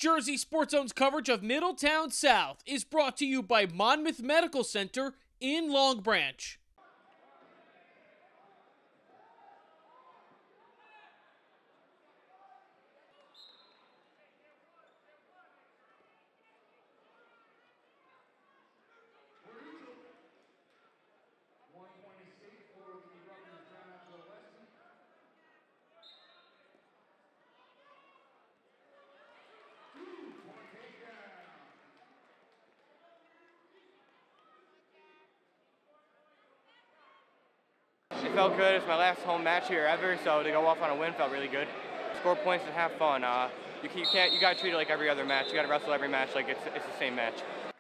Jersey Sports Zone's coverage of Middletown South is brought to you by Monmouth Medical Center in Long Branch. It felt good. It's my last home match here ever, so to go off on a win felt really good. Score points and have fun. You gotta treat it like every other match. You gotta wrestle every match like it's the same match.